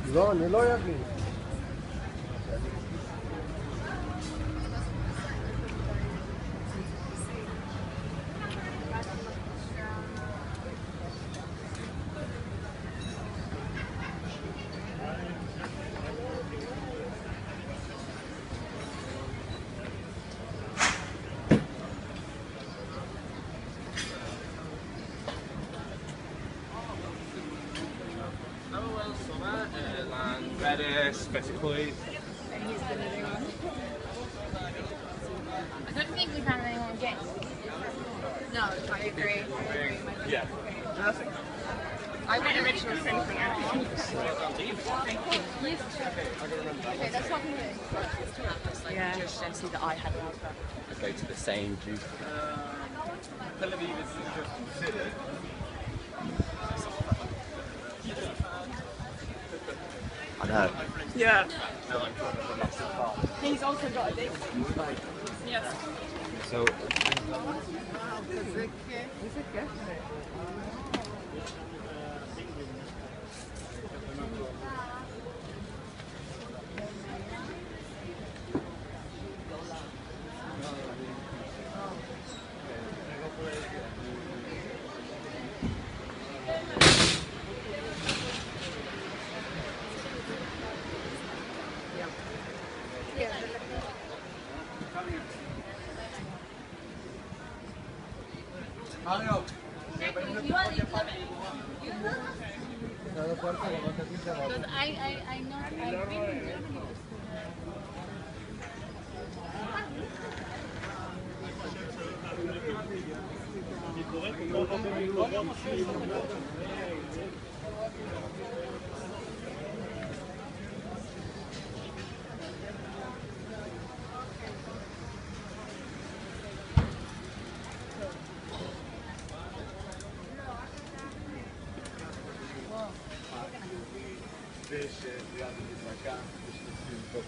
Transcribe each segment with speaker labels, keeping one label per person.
Speaker 1: לא, אני לא אגיד.
Speaker 2: Specifically.
Speaker 3: I don't think we found anyone again. No, I agree.
Speaker 2: Yeah.
Speaker 3: I would originally send anything out. Okay, that's what I'm doing.
Speaker 4: Yeah. Just see that I had around that.
Speaker 5: I go to the same juice.
Speaker 2: Tel Aviv is an interesting city.
Speaker 5: I know.
Speaker 4: Yeah.
Speaker 2: Now I'm talking about massive farm.
Speaker 4: He's also got a dick. Yes.
Speaker 5: So,
Speaker 3: Because I know I've been in Germany.
Speaker 2: ויש ליד המזרקה, יש נושאים טוב.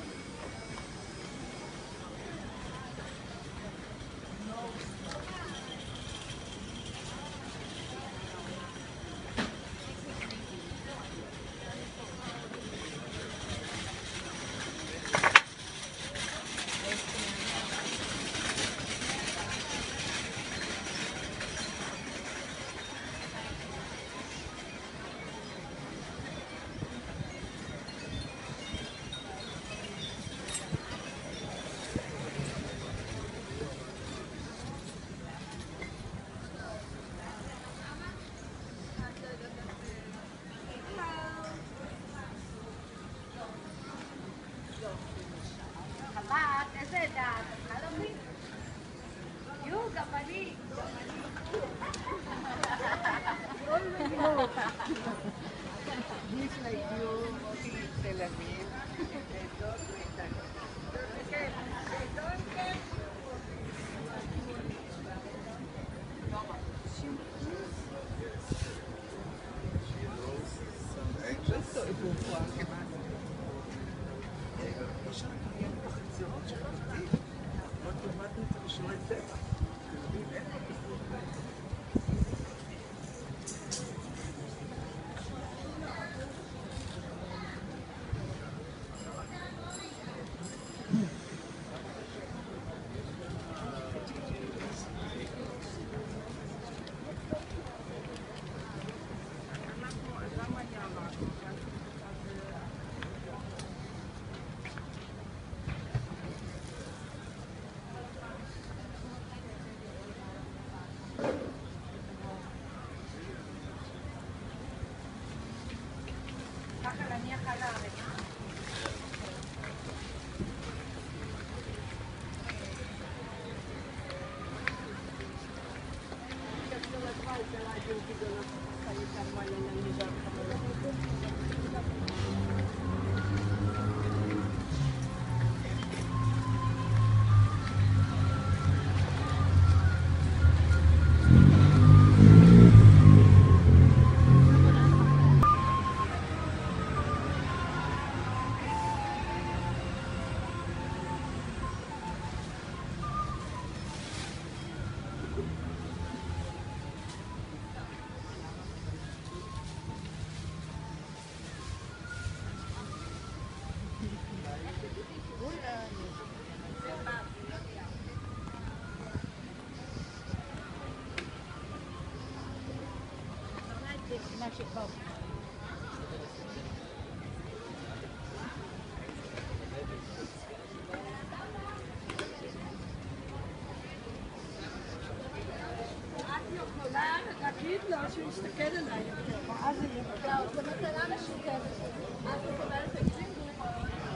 Speaker 1: להגיד לו שהוא יסתכל עליי יותר, ואז זה יהיה בגלל.
Speaker 3: לא, זה מתנה משותפת. את מקבלת תקציב והוא יכול...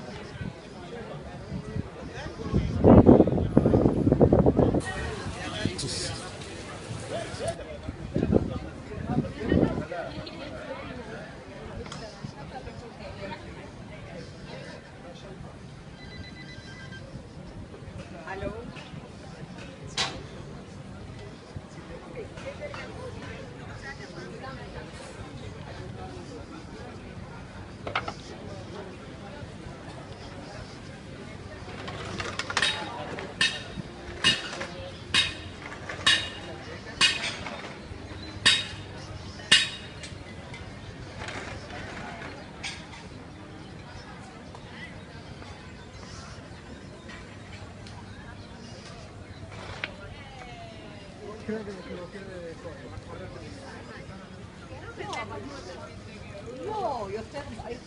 Speaker 1: לא, יותר הייתי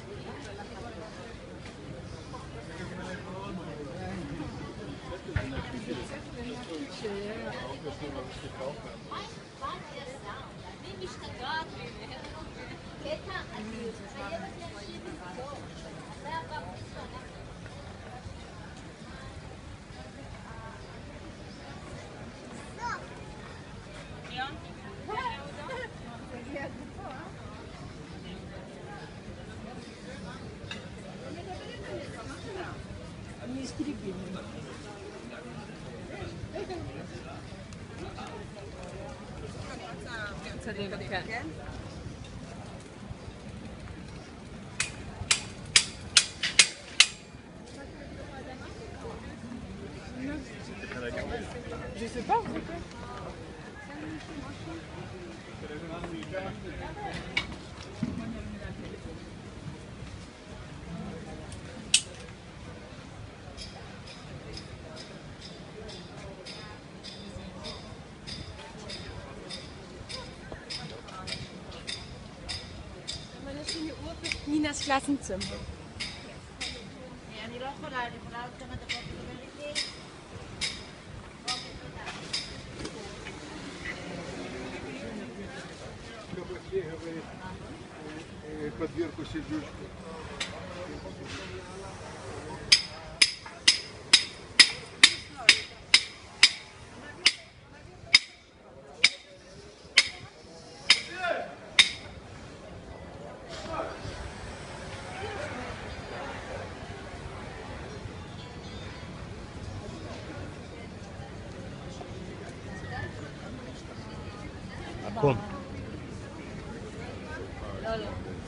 Speaker 3: אני משתגעת ממנו. קטע, אני חייבת להקשיב איתו. זה הבא ראשון.
Speaker 1: אני אסקריפים.
Speaker 4: צדיק, כן. Je sais pas, vous pouvez. ניnas Klassenzimmer.
Speaker 3: אני לא יכולה, אני יכולה עוד כמה דקות לדבר איתי?
Speaker 2: Подверку сидюшку.
Speaker 5: Bun.
Speaker 3: לא, לא.